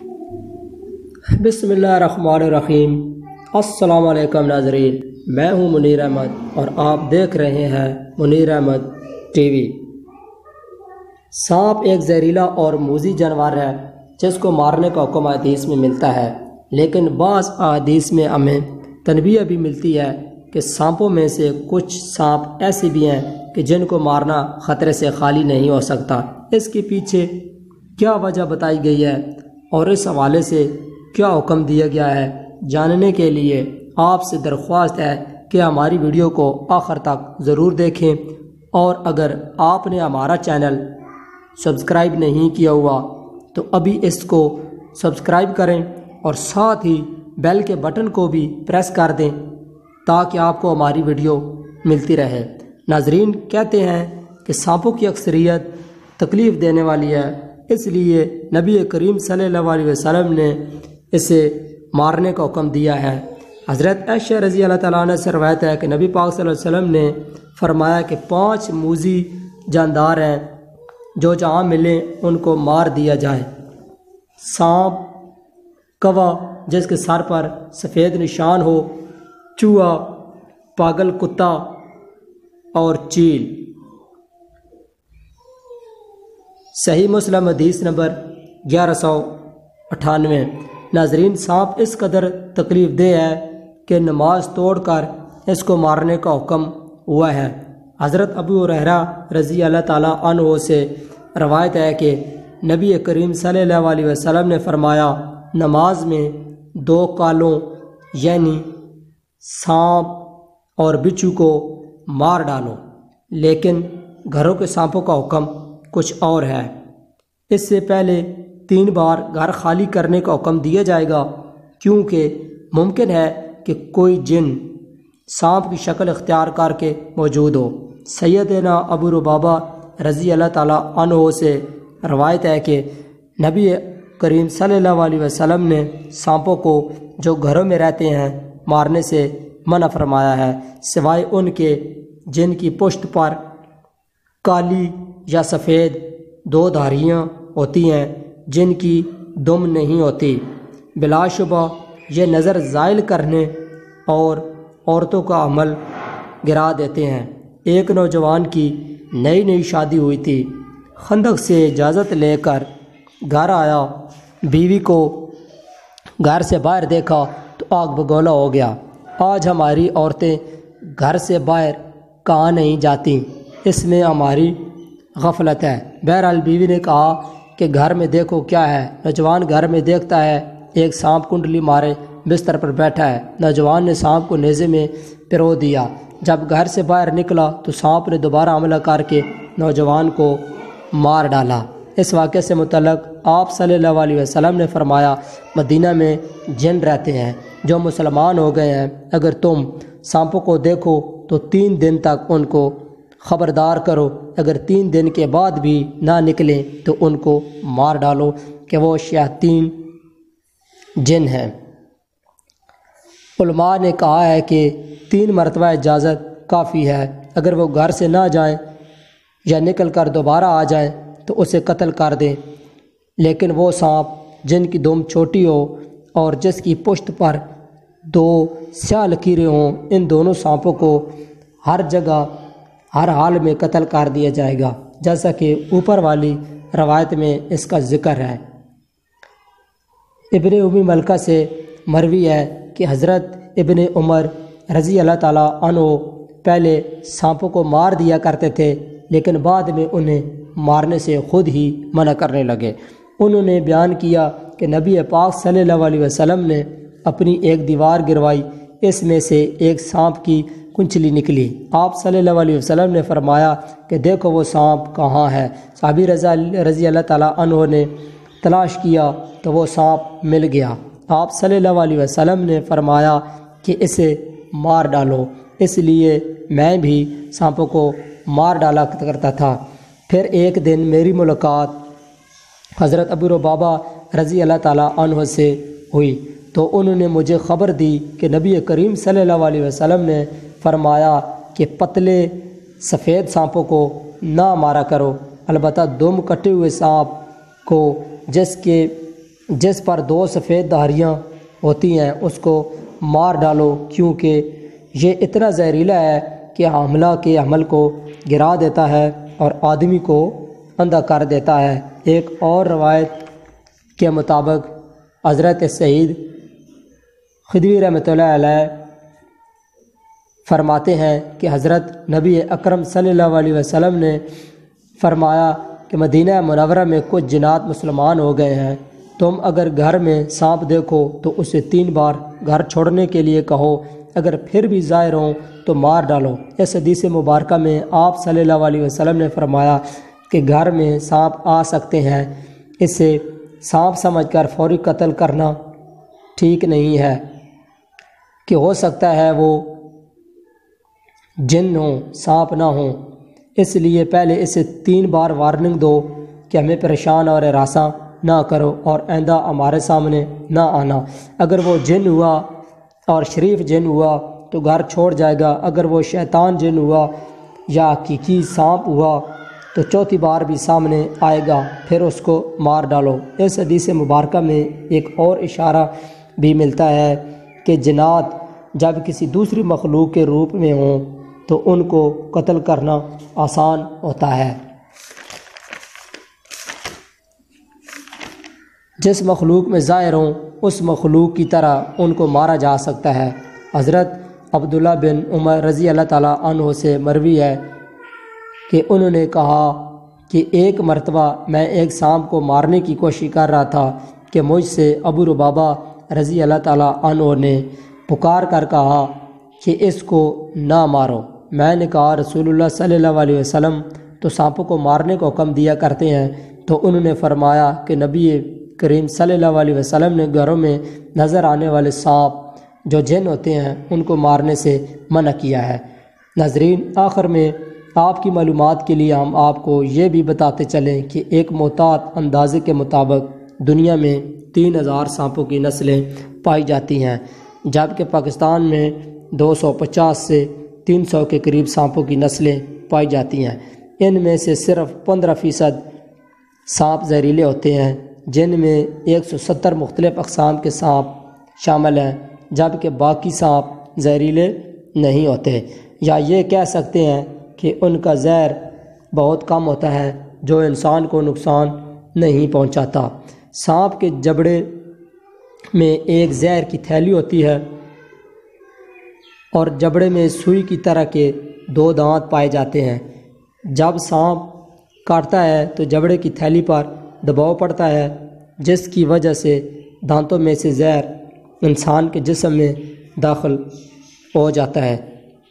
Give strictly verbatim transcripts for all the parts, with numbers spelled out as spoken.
بسم اللہ الرحمن الرحیم۔ السلام علیکم ناظرین، میں ہوں منیر احمد اور آپ دیکھ رہے ہیں منیر احمد ٹی وی۔ سانپ ایک زہریلا اور موذی جانور ہے جس کو مارنے کا حکم حدیث میں ملتا ہے، لیکن بعض احادیث میں ہمیں تنبیہ بھی ملتی ہے کہ سانپوں میں سے کچھ سانپ ایسے بھی ہیں کہ جن کو مارنا خطرے سے خالی نہیں ہو سکتا۔ اس کے پیچھے کیا وجہ بتائی گئی ہے اور اس حوالے سے کیا حکم دیا گیا ہے، جاننے کے لیے آپ سے درخواست ہے کہ ہماری ویڈیو کو آخر تک ضرور دیکھیں، اور اگر آپ نے ہمارا چینل سبسکرائب نہیں کیا ہوا تو ابھی اس کو سبسکرائب کریں اور ساتھ ہی بیل کے بٹن کو بھی پریس کر دیں تاکہ آپ کو ہماری ویڈیو ملتی رہے۔ ناظرین، کہتے ہیں کہ سانپوں کی اکثریت تکلیف دینے والی ہے، اس لیے نبی کریم صلی اللہ علیہ وسلم نے اسے مارنے کا حکم دیا ہے۔ حضرت عائشہ رضی اللہ تعالیٰ عنہ سے روایت ہے کہ نبی پاک صلی اللہ علیہ وسلم نے فرمایا کہ پانچ موذی جاندار ہیں، جو جہاں ملیں ان کو مار دیا جائے: سانپ، کوا جس کے سر پر سفید نشان ہو، چوہا، پاگل کتا اور چیل۔ صحیح مسلم حدیث نمبر گیارہ سو اٹھانوے۔ ناظرین، سانپ اس قدر تکلیف دہ ہے کہ نماز توڑ کر اس کو مارنے کا حکم ہوا ہے۔ حضرت ابو ہریرہ رضی اللہ تعالیٰ عنہ سے روایت ہے کہ نبی کریم صلی اللہ علیہ وسلم نے فرمایا، نماز میں دو کالوں یعنی سانپ اور بچھو کو مار ڈالو، لیکن گھروں کے سانپوں کا حکم کچھ اور ہے۔ اس سے پہلے تین بار گھر خالی کرنے کا حکم دیا جائے گا، کیونکہ ممکن ہے کہ کوئی جن سانپ کی شکل اختیار کر کے موجود ہو۔ سیدنا ابو لبابہ رضی اللہ تعالیٰ عنہ سے روایت ہے کہ نبی کریم صلی اللہ علیہ وسلم نے سانپوں کو جو گھروں میں رہتے ہیں مارنے سے منع فرمایا ہے، سوائے ان کے جن کی پشت پر کالی یا سفید دو دھاریاں ہوتی ہیں، جن کی دم نہیں ہوتی۔ بلا شبہ یہ نظر زائل کرنے اور عورتوں کا عمل گرا دیتے ہیں۔ ایک نوجوان کی نئی نئی شادی ہوئی تھی، خندق سے اجازت لے کر گھر آیا، بیوی کو گھر سے باہر دیکھا تو آگ بگولا ہو گیا۔ آج ہماری عورتیں گھر سے باہر کہاں نہیں جاتی، اس میں ہماری غفلت ہے۔ بہرحال بیوی نے کہا کہ گھر میں دیکھو کیا ہے۔ نوجوان گھر میں دیکھتا ہے ایک سانپ کنڈلی مارے بستر پر بیٹھا ہے۔ نوجوان نے سانپ کو نیزے میں پرو دیا۔ جب گھر سے باہر نکلا تو سانپ نے دوبارہ حملہ کر کے نوجوان کو مار ڈالا۔ اس واقعے سے متعلق آپ صلی اللہ علیہ وسلم نے فرمایا، مدینہ میں جن رہتے ہیں جو مسلمان ہو گئے ہیں، اگر تم سانپوں کو دیکھو تو تین دن تک ان کو خبردار کرو، اگر تین دن کے بعد بھی نہ نکلیں تو ان کو مار ڈالو کہ وہ شیاطین جن ہیں۔ علماء نے کہا ہے کہ تین مرتبہ اجازت کافی ہے، اگر وہ گھر سے نہ جائیں یا نکل کر دوبارہ آ جائیں تو اسے قتل کر دیں، لیکن وہ سانپ جن کی دم چھوٹی ہو اور جس کی پشت پر دو سیاہ لکیریں ہوں، ان دونوں سانپوں کو ہر جگہ ہر حال میں قتل کر دیا جائے گا، جیسا کہ اوپر والی روایت میں اس کا ذکر ہے۔ ابن امی ملکہ سے مروی ہے کہ حضرت ابن عمر رضی اللہ تعالیٰ عنہ پہلے سانپوں کو مار دیا کرتے تھے، لیکن بعد میں انہیں مارنے سے خود ہی منع کرنے لگے۔ انہوں نے بیان کیا کہ نبی پاک صلی اللہ علیہ وسلم نے اپنی ایک دیوار گروائی، اس میں سے ایک سانپ کی کنچلی نکلی۔ آپ صلی اللہ علیہ وسلم نے فرمایا کہ دیکھو وہ سانپ کہاں ہے۔ صحابی رضی اللہ تعالیٰ عنہ نے تلاش کیا تو وہ سانپ مل گیا۔ آپ صلی اللہ علیہ وسلم نے فرمایا کہ اسے مار ڈالو، اس لیے میں بھی سانپوں کو مار ڈالا کرتا تھا۔ پھر ایک دن میری ملاقات حضرت ابو لبابہ رضی اللہ تعالیٰ عنہ سے ہوئی تو انہوں نے مجھے خبر دی کہ نبی کریم صلی اللہ علیہ وسلم نے فرمایا کہ پتلے سفید سانپوں کو نہ مارا کرو، البتہ دم کٹے ہوئے سانپ کو جس کے جس پر دو سفید دھاریاں ہوتی ہیں اس کو مار ڈالو، کیونکہ یہ اتنا زہریلا ہے کہ حاملہ کے عمل کو گرا دیتا ہے اور آدمی کو اندھا کر دیتا ہے۔ ایک اور روایت کے مطابق حضرت سعید خدری رحمۃ اللہ علیہ فرماتے ہیں کہ حضرت نبی اکرم صلی اللہ علیہ وسلم نے فرمایا کہ مدینہ منورہ میں کچھ جنات مسلمان ہو گئے ہیں، تم اگر گھر میں سانپ دیکھو تو اسے تین بار گھر چھوڑنے کے لیے کہو، اگر پھر بھی ظاہر ہوں تو مار ڈالو۔ اس حدیث مبارکہ میں آپ صلی اللہ علیہ وسلم نے فرمایا کہ گھر میں سانپ آ سکتے ہیں، اسے سانپ سمجھ کر فوری قتل کرنا ٹھیک نہیں ہے کہ ہو سکتا ہے وہ جن ہوں، سانپ نہ ہوں، اس لیے پہلے اسے تین بار وارننگ دو کہ ہمیں پریشان اور ہراساں نہ کرو اور آئندہ ہمارے سامنے نہ آنا۔ اگر وہ جن ہوا اور شریف جن ہوا تو گھر چھوڑ جائے گا، اگر وہ شیطان جن ہوا یا حقیقی سانپ ہوا تو چوتھی بار بھی سامنے آئے گا، پھر اس کو مار ڈالو۔ اس حدیث مبارکہ میں ایک اور اشارہ بھی ملتا ہے کہ جنات جب کسی دوسری مخلوق کے روپ میں ہوں تو ان کو قتل کرنا آسان ہوتا ہے۔ جس مخلوق میں ظاہر ہوں اس مخلوق کی طرح ان کو مارا جا سکتا ہے۔ حضرت عبداللہ بن عمر رضی اللہ تعالیٰ عنہ سے مروی ہے کہ انہوں نے کہا کہ ایک مرتبہ میں ایک سانپ کو مارنے کی کوشش کر رہا تھا کہ مجھ سے ابو ربابہ رضی اللہ تعالیٰ عنہ نے پکار کر کہا کہ اس کو نہ مارو۔ میں نے کہا رسول اللہ صلی اللہ علیہ وسلم تو سانپوں کو مارنے کو حکم دیا کرتے ہیں، تو انہوں نے فرمایا کہ نبی کریم صلی اللہ علیہ وسلم نے گھروں میں نظر آنے والے سانپ جو جن ہوتے ہیں ان کو مارنے سے منع کیا ہے۔ ناظرین، آخر میں آپ کی معلومات کے لیے ہم آپ کو یہ بھی بتاتے چلیں کہ ایک محتاط اندازے کے مطابق دنیا میں تین ہزار سانپوں کی نسلیں پائی جاتی ہیں، جبکہ پاکستان میں دو سو پچاس سے تین سو کے قریب سانپوں کی نسلیں پائی جاتی ہیں۔ ان میں سے صرف پندرہ فیصد سانپ زہریلے ہوتے ہیں، جن میں ایک سو ستر مختلف اقسام کے سانپ شامل ہیں، جبکہ باقی سانپ زہریلے نہیں ہوتے، یا یہ کہہ سکتے ہیں کہ ان کا زہر بہت کم ہوتا ہے جو انسان کو نقصان نہیں پہنچاتا۔ سانپ کے جبڑے میں ایک زہر کی تھیلی ہوتی ہے اور جبڑے میں سوئی کی طرح کے دو دانت پائے جاتے ہیں۔ جب سانپ کاٹتا ہے تو جبڑے کی تھیلی پر دباؤ پڑتا ہے، جس کی وجہ سے دانتوں میں سے زہر انسان کے جسم میں داخل ہو جاتا ہے۔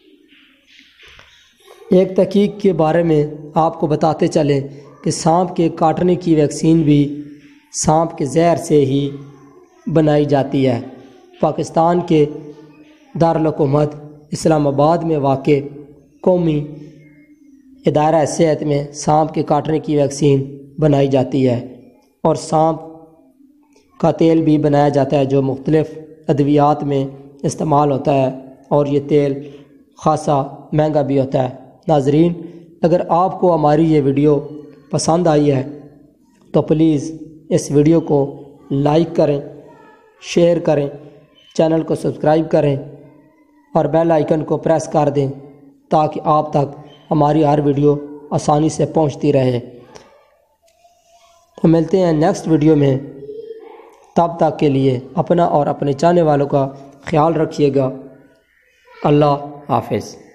ایک تحقیق کے بارے میں آپ کو بتاتے چلیں کہ سانپ کے کاٹنے کی ویکسین بھی سانپ کے زہر سے ہی بنائی جاتی ہے۔ پاکستان کے دارالحکومت اسلام آباد میں واقع قومی ادارہ صحت میں سانپ کے کاٹنے کی ویکسین بنائی جاتی ہے، اور سانپ کا تیل بھی بنایا جاتا ہے جو مختلف ادویات میں استعمال ہوتا ہے، اور یہ تیل خاصا مہنگا بھی ہوتا ہے۔ ناظرین، اگر آپ کو ہماری یہ ویڈیو پسند آئی ہے تو پلیز اس ویڈیو کو لائک کریں، شیئر کریں، چینل کو سبسکرائب کریں اور بیل آئیکن کو پریس کر دیں تاکہ آپ تک ہماری ہر ویڈیو آسانی سے پہنچتی رہے۔ تو ملتے ہیں نیکسٹ ویڈیو میں، تب تک کے لیے اپنا اور اپنے چاہنے والوں کا خیال رکھیے گا۔ اللہ حافظ۔